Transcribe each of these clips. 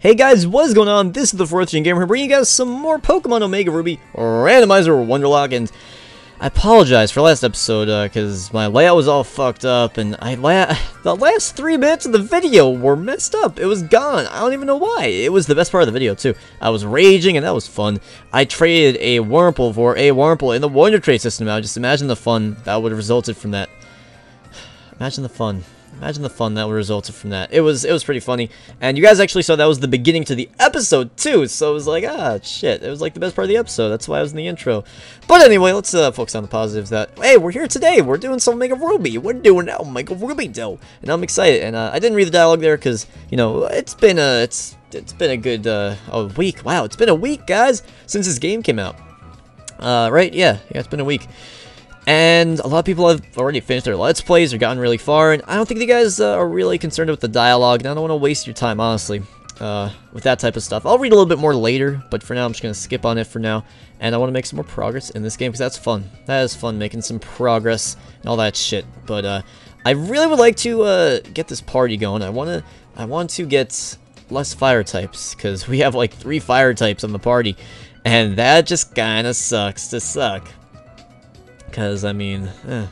Hey guys, what is going on? This is the 4th Gen Gamer here, bringing you guys some more Pokemon Omega Ruby Randomizer or Wonderlocke, and I apologize for last episode, because my layout was all fucked up, and the last 3 minutes of the video were messed up. It was gone. I don't even know why. It was the best part of the video, too. I was raging, and that was fun. I traded a Wurmple for a Wurmple in the Wonder Trade system. Now, just imagine the fun that would have resulted from that. Imagine the fun. Imagine the fun that resulted from that. It was pretty funny. And you guys actually saw that was the beginning to the episode, too. So it was like, ah, shit. It was like the best part of the episode. That's why I was in the intro. But anyway, let's focus on the positives that, hey, we're here today. We're doing some Omega Ruby. We're doing Omega Ruby, though. And I'm excited. And I didn't read the dialogue there because, you know, it's been a good a week. Wow, it's been a week, guys, since this game came out. Right? Yeah, it's been a week. And a lot of people have already finished their Let's Plays or gotten really far, and I don't think you guys are really concerned with the dialogue, and I don't want to waste your time, honestly, with that type of stuff. I'll read a little bit more later, but for now I'm just going to skip on it for now, and I want to make some more progress in this game, because that's fun. That is fun, making some progress and all that shit. But I really would like to get this party going. I want to get less fire types, because we have like 3 fire types on the party, and that just kind of sucks to suck. Because, I mean,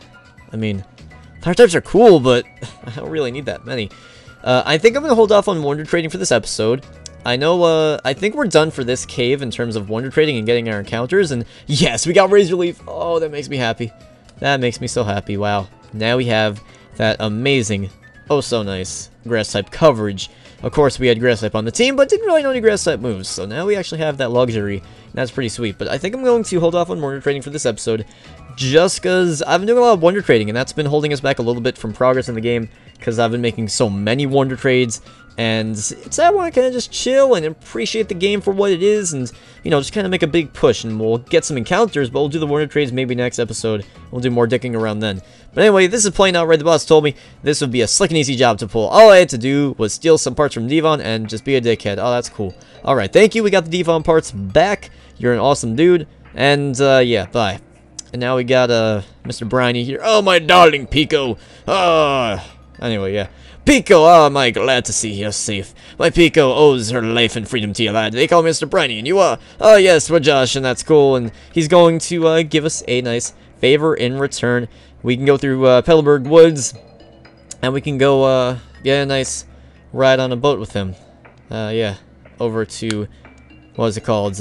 fire types are cool, but I don't really need that many. I think I'm going to hold off on Wonder Trading for this episode. I know, I think we're done for this cave in terms of Wonder Trading and getting our encounters. And yes, we got Razor Leaf. Oh, that makes me happy. That makes me so happy. Wow. Now we have that amazing, oh so nice, Grass-type coverage. Of course, we had Grass-type on the team, but didn't really know any Grass-type moves. So now we actually have that luxury. And that's pretty sweet. But I think I'm going to hold off on Wonder Trading for this episode, just because I've been doing a lot of Wonder Trading, and that's been holding us back a little bit from progress in the game, because I've been making so many Wonder Trades, and I want to kind of just chill and appreciate the game for what it is, and, you know, just kind of make a big push, and we'll get some encounters, but we'll do the Wonder Trades maybe next episode. We'll do more dicking around then. But anyway, this is playing out right. The boss told me this would be a slick and easy job to pull. All I had to do was steal some parts from Devon and just be a dickhead. Oh, that's cool. Alright, thank you. We got the Devon parts back. You're an awesome dude. And, yeah, bye. And now we got, Mr. Briny here. Oh, my darling Pico. Anyway, yeah. Pico, oh, am I glad to see you're safe. My Pico owes her life and freedom to you, lad. They call me Mr. Briny, and you are. Oh, yes, we're Josh, and that's cool. And he's going to, give us a nice favor in return. We can go through, Pellenberg Woods, and we can go, get a nice ride on a boat with him. Yeah, over to, what is it called?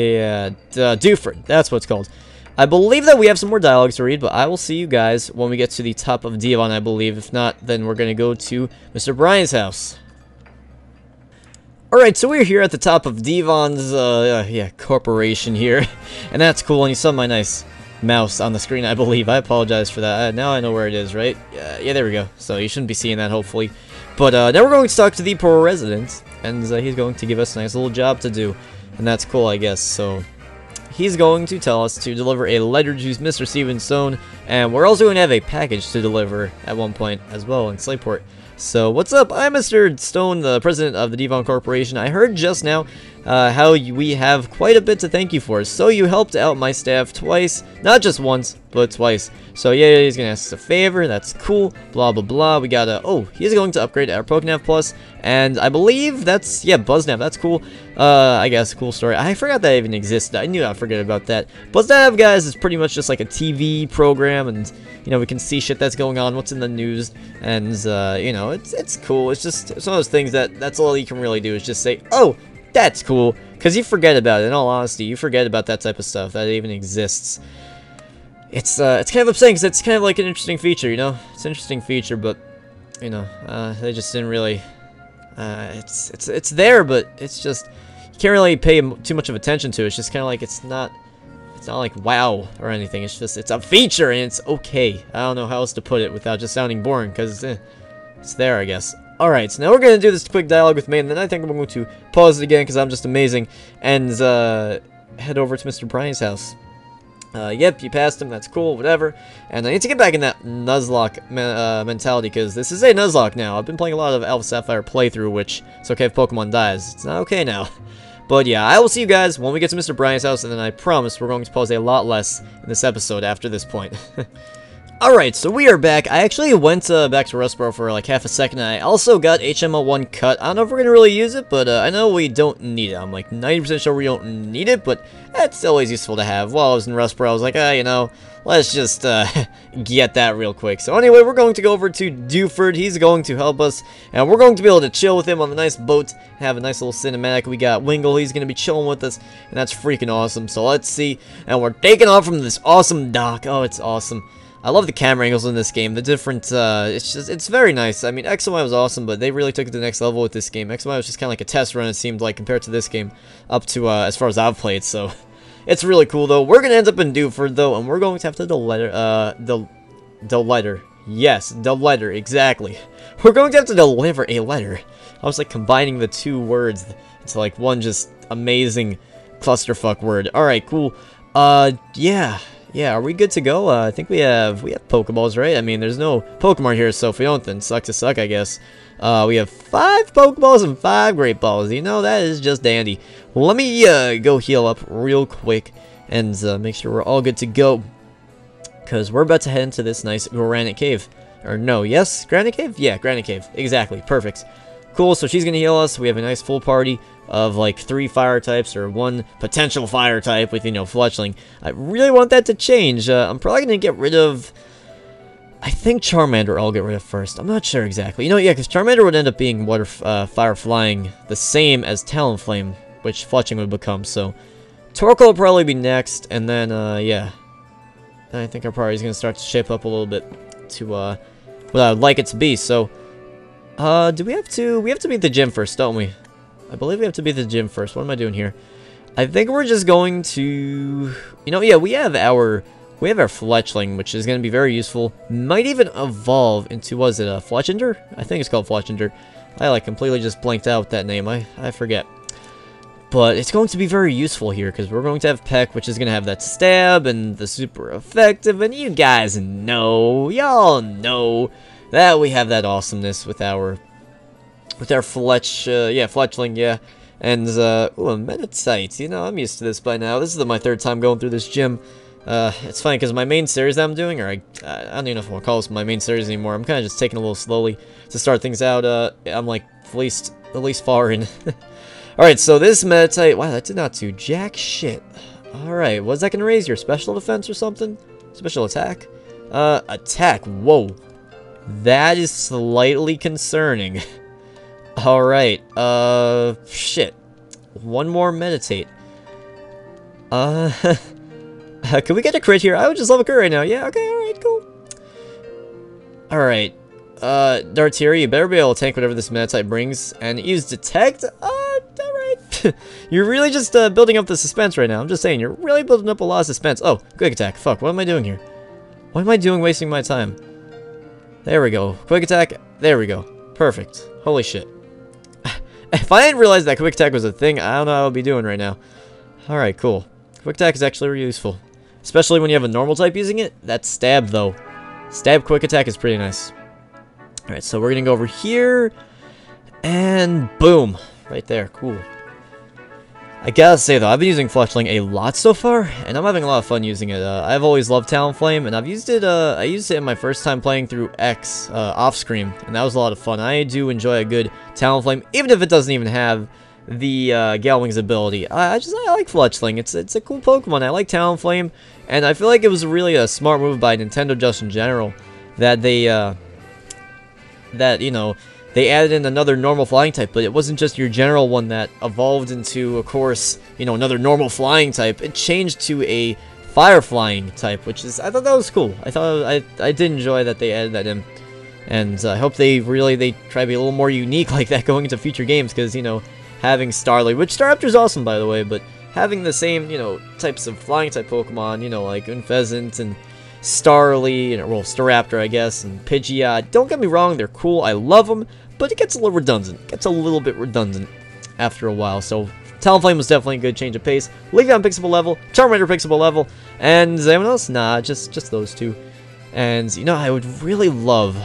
Duford. That's what it's called. I believe that we have some more dialogues to read, but I will see you guys when we get to the top of Devon, I believe. If not, then we're going to go to Mr. Bryan's house. Alright, so we're here at the top of Devon's, corporation here. And that's cool, and you saw my nice mouse on the screen, I believe. I apologize for that. Now I know where it is, right? Yeah, there we go. So you shouldn't be seeing that, hopefully. But now we're going to talk to the president, and he's going to give us a nice little job to do. And that's cool, I guess, so he's going to tell us to deliver a letter to Mr. Steven Stone, and we're also going to have a package to deliver at one point as well in Slateport. So, what's up? I'm Mr. Stone, the president of the Devon Corporation. I heard just now how we have quite a bit to thank you for. So, you helped out my staff twice. Not just once, but twice. So, yeah, he's going to ask us a favor. That's cool. Blah, blah, blah. We got oh, he's going to upgrade our Pokenav Plus. And I believe that's, yeah, Buzznav. That's cool. I guess, cool story. I forgot that even existed. I knew I'd forget about that. Buzznav, guys, is pretty much just like a TV program. And, you know, we can see shit that's going on, what's in the news. And, you know, it's cool. It's just, it's one of those things that's all you can really do is just say, oh, that's cool. Because you forget about it. In all honesty, you forget about that type of stuff, that even exists. It's kind of upsetting because it's kind of like an interesting feature, you know? It's an interesting feature, but, you know, they just didn't really, it's there, but it's just, you can't really pay too much of attention to it. It's just kind of like, it's not like wow or anything. It's just, it's a feature and it's okay. I don't know how else to put it without just sounding boring, because it's there, I guess. Alright, so now we're going to do this quick dialogue with me, and then I think I'm going to pause it again because I'm just amazing, and head over to Mr. Bryan's house. Yep, you passed him, that's cool, whatever. And I need to get back in that Nuzlocke mentality, because this is a Nuzlocke now. I've been playing a lot of Alpha Sapphire playthrough, which it's okay if Pokemon dies. It's not okay now. But yeah, I will see you guys when we get to Mr. Bryan's house, and then I promise we're going to pause a lot less in this episode after this point. Alright, so we are back. I actually went back to Rustboro for like half a second. I also got HMO1 cut. I don't know if we're going to really use it, but I know we don't need it. I'm like 90% sure we don't need it, but that's always useful to have. While I was in Rustboro, I was like, you know, let's just get that real quick. So anyway, we're going to go over to Dewford. He's going to help us, and we're going to be able to chill with him on the nice boat, have a nice little cinematic. We got Wingle. He's going to be chilling with us, and that's freaking awesome. So let's see. And we're taking off from this awesome dock. Oh, it's awesome. I love the camera angles in this game. The different, it's very nice. I mean, X and Y was awesome, but they really took it to the next level with this game. X and Y was just kind of like a test run, it seemed like, compared to this game, up to, as far as I've played, so it's really cool, though. We're gonna end up in Dewford, though, and we're going to have to yes, the letter, exactly. We're going to have to deliver a letter. I was, like, combining the two words into, like, one just amazing clusterfuck word. Alright, cool. Yeah, are we good to go? I think we have Pokeballs, right? I mean, there's no Pokemon here, so if we don't, then suck to suck, I guess. We have 5 Pokeballs and 5 Great Balls. You know, that is just dandy. Well, let me go heal up real quick and make sure we're all good to go. Because we're about to head into this nice Granite Cave. Or no, yes? Granite Cave? Yeah, Granite Cave. Exactly. Perfect. Cool, so she's going to heal us. We have a nice full party of like 3 fire types or 1 potential fire type with, you know, Fletchling. I really want that to change. I'm probably going to get rid of... I think Charmander I'll get rid of first. I'm not sure exactly. You know, yeah, because Charmander would end up being water, fire flying the same as Talonflame, which Fletchling would become, so... Torkoal will probably be next, and then, yeah. I think our party's going to start to shape up a little bit to, what I would like it to be, so... do we have to beat the gym first, don't we? I believe we have to beat the gym first. What am I doing here? I think we're just going to... You know, yeah, we have our Fletchling, which is going to be very useful. Might even evolve into, was it a Fletchinder? I think it's called Fletchinder. I, like, completely just blanked out that name. I forget. But it's going to be very useful here, because we're going to have Peck, which is going to have that stab, and the super effective, and you guys know, y'all know, that we have that awesomeness with our Fletchling, yeah. And, ooh, a Meditite. You know, I'm used to this by now. This is my 3rd time going through this gym. It's funny, because my main series that I'm doing, or I don't even know if I want to call this my main series anymore. I'm kind of just taking it a little slowly to start things out. I'm, like, the least far in. Alright, so this Meditite, wow, that did not do jack shit. Alright, was that going to raise your special defense or something? Special attack? Attack, whoa. That is slightly concerning. Alright, shit. One more Meditate. Can we get a crit here? I would just love a crit right now. Yeah, okay, alright, cool. Alright. Darteria, you better be able to tank whatever this Meditite brings. And use Detect? Alright. You're really just, building up the suspense right now. I'm just saying, you're really building up a lot of suspense. Oh, Quick Attack. Fuck, what am I doing here? What am I doing wasting my time? There we go. Quick Attack. There we go. Perfect. Holy shit. If I didn't realize that Quick Attack was a thing, I don't know what I would be doing right now. Alright, cool. Quick Attack is actually really useful. Especially when you have a normal type using it. That Stab, though. Stab Quick Attack is pretty nice. Alright, so we're going to go over here. And boom. Right there. Cool. I gotta say, though, I've been using Fletchling a lot so far, and I'm having a lot of fun using it. I've always loved Talonflame, and I've used it, I used it in my first time playing through X, off-screen, and that was a lot of fun. I do enjoy a good Talonflame, even if it doesn't even have the, Galwing's ability. I like Fletchling. It's a cool Pokemon. I like Talonflame, and I feel like it was really a smart move by Nintendo just in general, that they, you know, they added in another normal flying type, but it wasn't just your general one that evolved into, of course, you know, another normal flying type. It changed to a fire flying type, which is, I thought that was cool. I did enjoy that they added that in. And I hope they try to be a little more unique like that going into future games, because, you know, having Starly, which Staraptor's awesome, by the way, but having the same, you know, types of flying type Pokemon, you know, like Unfezant and Starly, and, well, Staraptor, I guess, and Pidgeot. Don't get me wrong, they're cool, I love them, but it gets a little redundant. It gets a little bit redundant after a while, so Talonflame was definitely a good change of pace. Leafeon picks up a level, Charmander picks up a level, and anyone else? Nah, just those two. And, you know, I would really love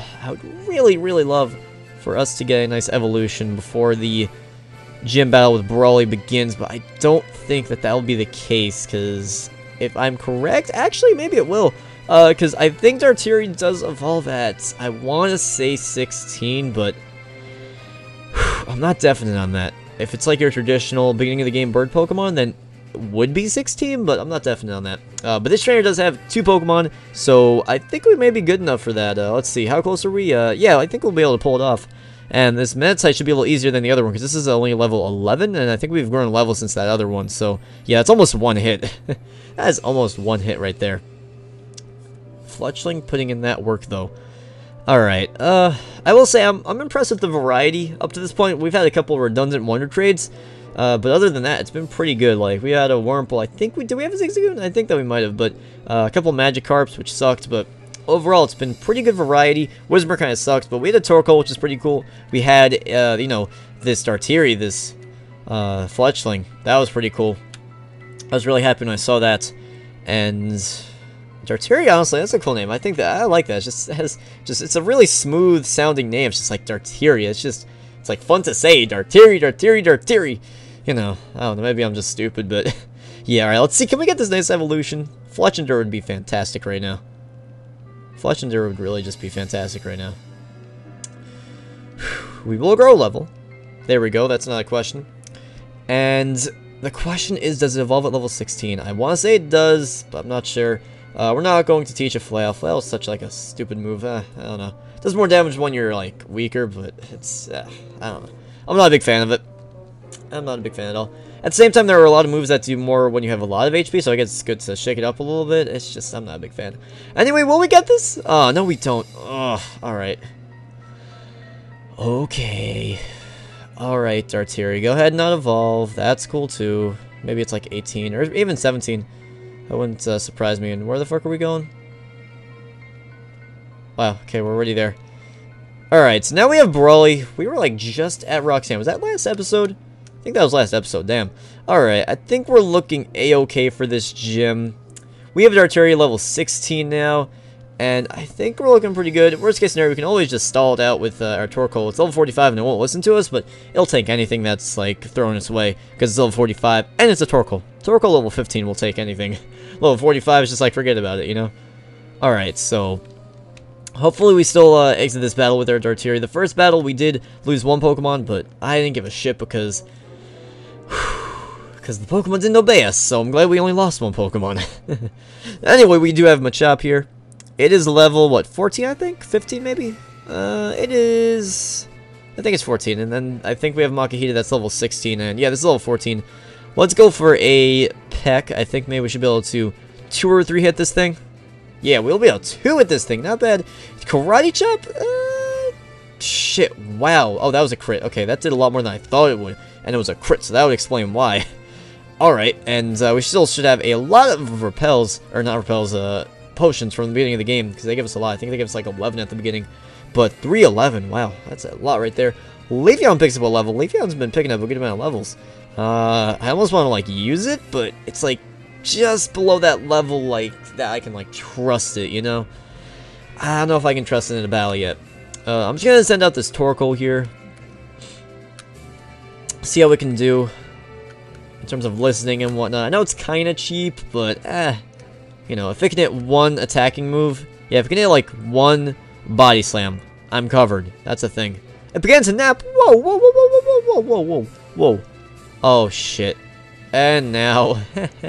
for us to get a nice evolution before the gym battle with Brawly begins, but I don't think that will be the case, because if I'm correct, actually, maybe it will. Because I think Dartiri does evolve at, I want to say 16, but I'm not definite on that. If it's like your traditional beginning of the game bird Pokemon, then it would be 16, but I'm not definite on that. But this trainer does have 2 Pokemon, so I think we may be good enough for that. Let's see, how close are we? Yeah, I think we'll be able to pull it off. And this Meditite should be a little easier than the other one, because this is only level 11, and I think we've grown a level since that other one. So, yeah, it's almost one hit. That is almost one hit right there. Fletchling putting in that work, though. Alright, I will say I'm impressed with the variety up to this point. We've had a couple of redundant Wonder Trades, but other than that, it's been pretty good. Like, we had a Wurmple, I think did we have a Zigzagoon? I think that we might have, but a couple Magikarps, which sucked, but overall, it's been pretty good variety. Whisper kind of sucks, but we had a Torkoal, which is pretty cool. We had, you know, this Dartiri, this Fletchling. That was pretty cool. I was really happy when I saw that, and Dartiri, honestly, that's a cool name. I think that I like that. It's a really smooth sounding name. It's just like Dartiri. It's like fun to say. Dartiri, Dartiri, Dartiri. You know, I don't know. Maybe I'm just stupid, but yeah. All right, let's see. Can we get this nice evolution? Fletchinder would be fantastic right now. Fletchinder would really just be fantastic right now. We will grow a level. There we go. That's not a question. And the question is, does it evolve at level 16? I want to say it does, but I'm not sure. We're not going to teach a Flail. Flail is such like a stupid move. I don't know. It does more damage when you're like weaker, but it's I don't know. I'm not a big fan of it. I'm not a big fan at all. At the same time, there are a lot of moves that do more when you have a lot of HP, so I guess it's good to shake it up a little bit. It's just, I'm not a big fan. Anyway, will we get this? Oh, no we don't. Ugh, alright. Okay. Alright, Dartiri, go ahead and not evolve. That's cool too. Maybe it's like 18, or even 17. That wouldn't surprise me. And where the fuck are we going? Wow, okay, we're already there. Alright, so now we have Brawly. We were like just at Roxanne. Was that last episode? I think that was last episode, damn. Alright, I think we're looking a-okay for this gym. We have Dartiri level 16 now, and I think we're looking pretty good. Worst case scenario, we can always just stall it out with our Torkoal. It's level 45 and it won't listen to us, but it'll take anything that's like thrown its way, because it's level 45, and it's a Torkoal. Torkoal level 15 will take anything. Level 45 is just like, forget about it, you know? Alright, so hopefully we still exit this battle with our Dartiri. The first battle, we did lose one Pokemon, but I didn't give a shit because the Pokemon didn't obey us, so I'm glad we only lost one Pokemon. Anyway, we do have Machop here. It is level, what, 14, I think? 15, maybe? It is... I think it's 14, and then I think we have Makahita that's level 16, and yeah, this is level 14. Let's go for a Peck. I think maybe we should be able to 2 or 3 hit this thing. Yeah, we'll be able to 2 hit this thing, not bad. Karate Chop? Shit, wow. Oh, that was a crit. Okay, that did a lot more than I thought it would, and it was a crit, so that would explain why. Alright, and we still should have a lot of repels, or not repels, potions from the beginning of the game, because they give us a lot. I think they give us like 11 at the beginning, but 311, wow, that's a lot right there. Leafeon picks up a level. Leafeon's been picking up a good amount of levels. I almost want to like use it, but it's like just below that level, like that I can like trust it, you know? I don't know if I can trust it in a battle yet. I'm just gonna send out this Torkoal here, see how we can do in terms of listening and whatnot. I know it's kind of cheap, but you know, if it can hit one attacking move, yeah, if it can hit like one body slam, I'm covered. That's the thing. It began to nap. Whoa, whoa, whoa, whoa, whoa, whoa, whoa, whoa, whoa. Oh shit. And now,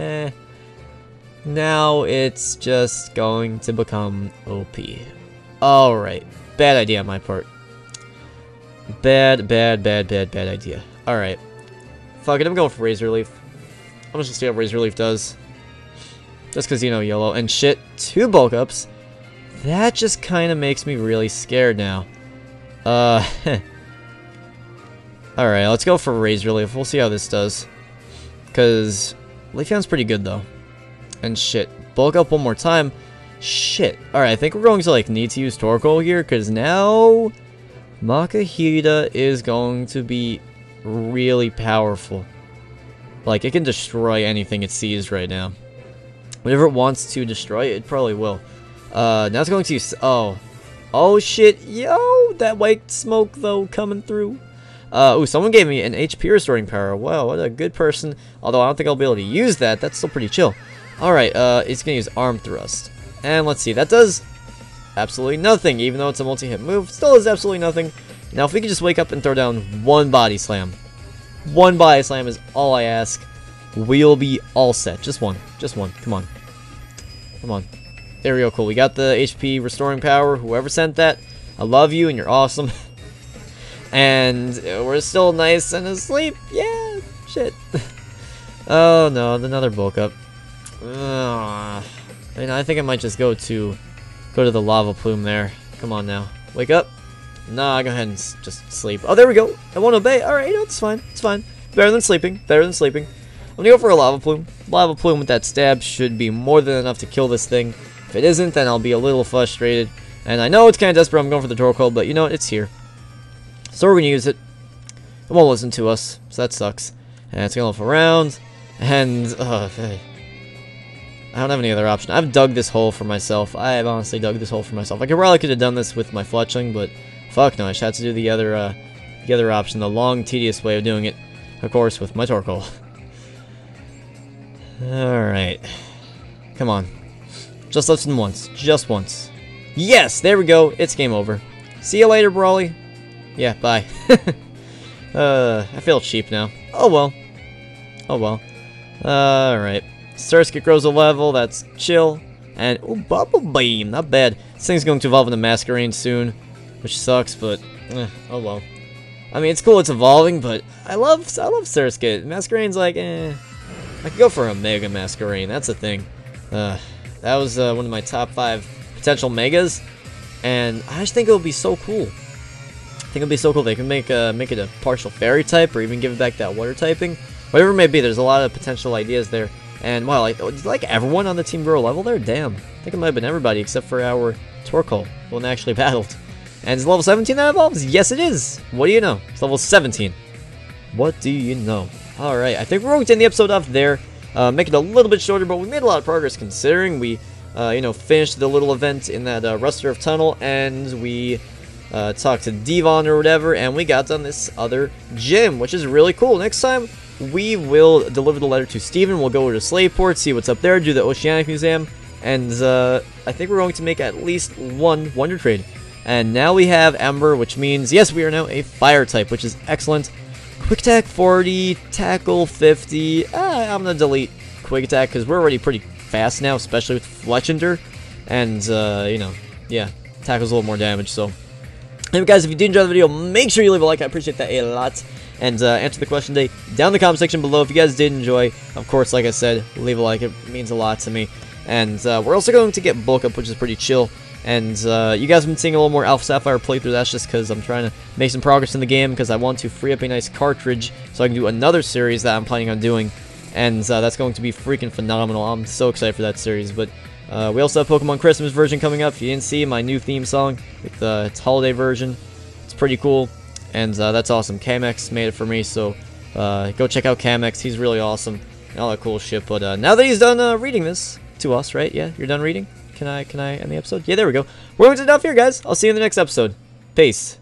now it's just going to become OP. Alright. Bad idea on my part. Bad idea. Alright. Fuck it, I'm going for Razor Leaf. I'm just gonna see how Razor Leaf does. Just because, you know, yellow. And shit, 2 bulk ups. That just kind of makes me really scared now. Alright, let's go for Razor Leaf. We'll see how this does. Because Leafeon's pretty good, though. And shit, bulk up one more time. Shit. Alright, I think we're going to, like, need to use Torkoal here. Because now Makahita is going to be really powerful. Like, it can destroy anything it sees right now. Whatever it wants to destroy, it probably will. Now it's going to use... Oh, shit. Yo, that white smoke, though, coming through. Ooh, someone gave me an HP restoring power. Wow, what a good person. Although I don't think I'll be able to use that. That's still pretty chill. Alright, it's going to use Arm Thrust. And let's see, that does absolutely nothing. Even though it's a multi-hit move, still does absolutely nothing. Now if we could just wake up and throw down one body slam. One body slam is all I ask. We'll be all set. Just one. Just one. Come on. Come on. There we go. Cool. We got the HP restoring power. Whoever sent that, I love you and you're awesome. And we're still nice and asleep. Yeah. Shit. Oh no. Another bulk up. I think I might just go to the lava plume there. Come on now. Wake up. Nah, go ahead and just sleep. Oh, there we go. I won't obey. Alright, no, it's fine. It's fine. Better than sleeping. Better than sleeping. I'm gonna go for a lava plume. Lava plume with that stab should be more than enough to kill this thing. If it isn't, then I'll be a little frustrated. And I know it's kind of desperate. I'm going for the Torkoal, but you know what? It's here. So we're gonna use it. It won't listen to us, so that sucks. And it's gonna loaf around. And I don't have any other option. I've dug this hole for myself. I have honestly dug this hole for myself. I could have done this with my Fletchling, but fuck no. I just had to do the other option, the long, tedious way of doing it. Of course, with my Torkoal. Alright. Come on. Just listen once. Just once. Yes! There we go. It's game over. See you later, Brawly. Yeah, bye. I feel cheap now. Oh well. Oh well. Alright. Surskit grows a level. That's chill. And, oh, Bubble Beam. Not bad. This thing's going to evolve into Masquerain soon. Which sucks, but, oh well. I mean, it's cool it's evolving, but I love Surskit. Masquerain's like, I could go for a Mega Masquerain. That's the thing. That was one of my top 5 potential Megas, and I just think it would be so cool. I think it would be so cool. They can make it a partial Fairy type, or even give it back that Water typing. Whatever it may be, there's a lot of potential ideas there. And wow, like everyone on the team grow a level there? Damn. I think it might have been everybody except for our Torkoal, the one that actually battled. And is level 17 that evolves? Yes, it is. What do you know? It's level 17. What do you know? Alright, I think we're going to end the episode off there. Make it a little bit shorter, but we made a lot of progress considering we, finished the little event in that Rusturf tunnel, and we talked to Devon or whatever, and we got done this other gym, which is really cool. Next time, we will deliver the letter to Steven. We'll go over to Slaveport, see what's up there, do the Oceanic Museum, and I think we're going to make at least one Wonder Trade. And now we have Ember, which means, yes, we are now a Fire type, which is excellent. Quick Attack 40, Tackle 50. I'm going to delete Quick Attack because we're already pretty fast now, especially with Fletchender. And, yeah, Tackle's a little more damage, so. Anyway, guys, if you did enjoy the video, make sure you leave a like. I appreciate that a lot. And answer the question today down in the comment section below. If you guys did enjoy, of course, like I said, leave a like. It means a lot to me. And we're also going to get Bulk Up, which is pretty chill. And you guys have been seeing a little more Alpha Sapphire playthrough. That's just because I'm trying to make some progress in the game, because I want to free up a nice cartridge so I can do another series that I'm planning on doing. And that's going to be freaking phenomenal. I'm so excited for that series. But we also have Pokemon Christmas version coming up. If you didn't see my new theme song with its holiday version, it's pretty cool. And that's awesome. Kamex made it for me, so go check out Kamex. He's really awesome and all that cool shit. But now that he's done reading this to us, right? Yeah, you're done reading? Can I end the episode? Yeah, there we go. We're going to end off here, guys. I'll see you in the next episode. Peace.